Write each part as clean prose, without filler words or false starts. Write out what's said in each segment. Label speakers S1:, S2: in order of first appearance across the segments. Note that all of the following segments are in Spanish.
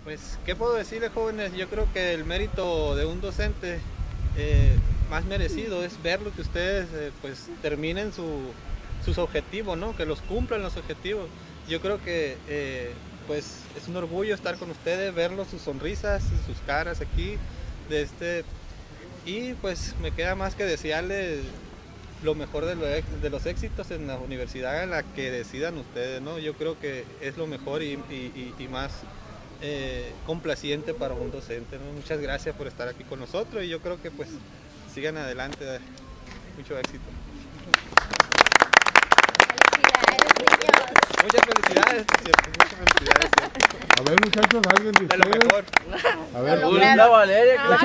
S1: Pues, ¿qué puedo decirles, jóvenes? Yo creo que el mérito de un docente más merecido es ver lo que ustedes pues terminen sus objetivos, ¿no? Que los cumplan los objetivos. Yo creo que pues es un orgullo estar con ustedes, verlos, sus sonrisas, sus caras aquí, y pues me queda más que desearles lo mejor de los éxitos en la universidad en la que decidan ustedes, ¿no? Yo creo que es lo mejor y más complaciente para un docente, ¿no? Muchas gracias por estar aquí con nosotros y yo creo que pues sigan adelante, mucho éxito. Muchas felicidades, ¿cierto? Muchas felicidades, ¿cierto?
S2: A ver, muchachos, alguien de
S1: De lo
S2: ustedes.
S1: mejor.
S2: A ver,
S3: La Valeria,
S2: el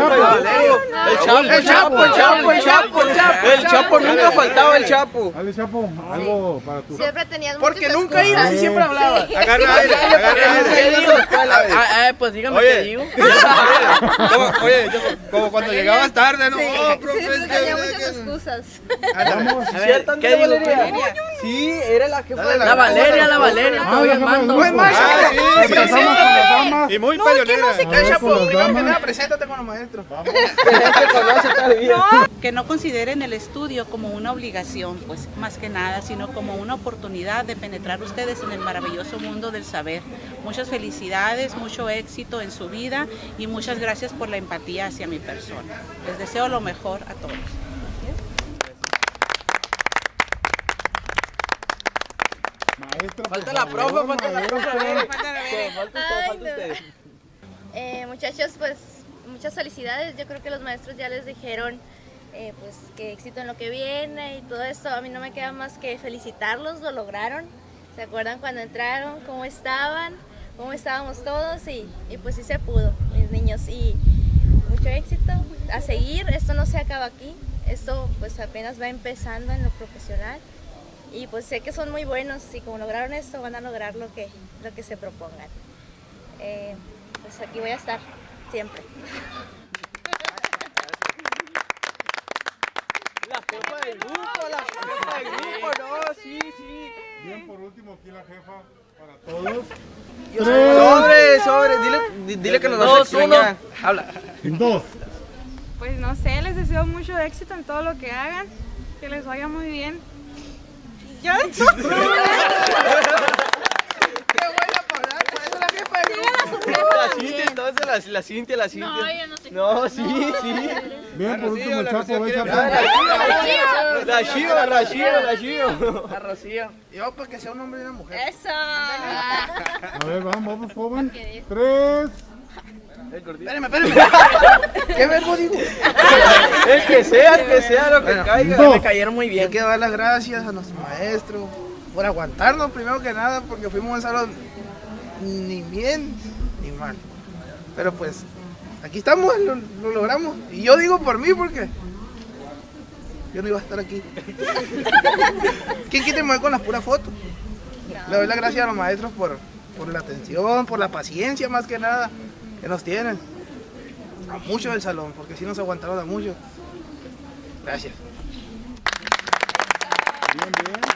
S3: Chapo, nunca faltaba el Chapo.
S2: dale, Chapo, algo para tu...
S4: Siempre tenías
S5: Porque
S4: muchas
S5: nunca iba y
S4: excusas.
S5: siempre hablaba.
S1: Agarra aire, agarra aire.
S3: Pues dígame
S1: Oye.
S3: qué digo.
S1: Como cuando llegabas tarde, ¿no?
S4: Sí,
S1: Oh, profe,
S4: siempre tenía muchas excusas.
S2: Vamos.
S3: A ver, ¿qué digo? Sí, era la que fue. La Valeria, todavía mando.
S5: Buen maestro.
S1: Ah, sí,
S2: Empezamos con las damas.
S1: Y muy peleonera.
S2: A ver,
S5: Chapo,
S2: con las
S5: primero que
S2: damas.
S5: nada, preséntate con los maestros.
S6: Que no consideren el estudio como una obligación, pues más que nada, sino como una oportunidad de penetrar ustedes en el maravilloso mundo del saber. Muchas felicidades, mucho éxito en su vida y muchas gracias por la empatía hacia mi persona. Les deseo lo mejor a todos.
S2: Maestra,
S3: Falta
S2: por
S3: la profe,
S2: favor,
S3: falta la profe. A ver. Falta
S4: Ay,
S3: usted.
S4: Muchachos, pues muchas felicidades. Yo creo que los maestros ya les dijeron pues que éxito en lo que viene y todo esto. A mí no me queda más que felicitarlos, lo lograron. ¿Se acuerdan cuando entraron? ¿Cómo estaban? ¿Cómo estábamos todos? Y pues sí se pudo, mis niños. Y mucho éxito, a seguir. Esto no se acaba aquí. Esto pues apenas va empezando en lo profesional. Y pues sé que son muy buenos y como lograron esto van a lograr lo que se propongan. Pues aquí voy a estar siempre.
S3: La jefa del grupo, no, sí.
S2: Bien, por último, aquí la jefa para todos.
S3: Dile que nos vas a extrañar. Habla.
S2: En dos.
S7: Pues no sé, les deseo mucho éxito en todo lo que hagan, que les vaya muy bien. ¿Ya?
S5: Qué buena palabra, por eso la jefa de grupo.
S3: La Cintia, entonces la Cintia.
S4: No, yo no sé.
S3: No, sí.
S2: Bien, por último,
S1: la
S2: Chapo,
S1: Rocío
S2: ve,
S1: quiere
S2: Chapo.
S3: La Chio.
S5: A Rocío. Yo, pues que sea un hombre y una mujer.
S4: ¡Eso!
S2: A ver, vamos, joven. 3.
S5: Espérame. ¿Qué verbo digo?
S3: El que sea lo que
S5: Bueno,
S3: caiga.
S2: dos.
S3: Me cayeron muy
S5: Yo
S3: bien.
S5: quiero dar las gracias a nuestro maestro por aguantarnos primero que nada, porque fuimos a un salón ni bien ni mal. Pero pues, aquí estamos, lo logramos. Y yo digo por mí porque yo no iba a estar aquí. ¿Quién quita mover con las puras fotos? Le doy las gracias a los maestros por la atención, por la paciencia más que nada que nos tienen. A muchos del salón, porque sí nos aguantaron a muchos. Gracias.
S2: Bien.